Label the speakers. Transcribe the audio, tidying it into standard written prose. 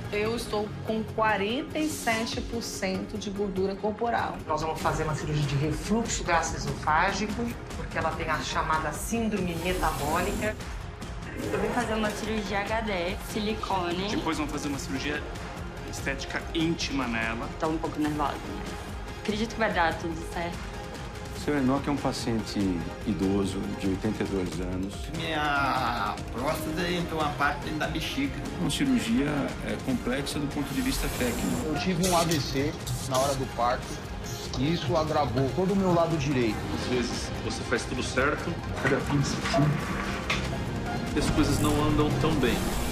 Speaker 1: Eu estou com 47% de gordura corporal.
Speaker 2: Nós vamos fazer uma cirurgia de refluxo gastroesofágico, porque ela tem a chamada síndrome metabólica.
Speaker 3: Eu vim fazer uma cirurgia HD, silicone.
Speaker 4: Depois vamos fazer uma cirurgia estética íntima nela.
Speaker 3: Tô um pouco nervosa, mas acredito que vai dar tudo certo.
Speaker 5: Seu Enoque é um paciente idoso, de 82 anos.
Speaker 6: Minha próstata entrou uma parte dentro da bexiga.
Speaker 5: Uma cirurgia complexa do ponto de vista técnico.
Speaker 7: Eu tive um AVC na hora do parto e isso agravou todo o meu lado direito.
Speaker 8: Às vezes você faz tudo certo, cada fim de semana, as coisas não andam tão bem.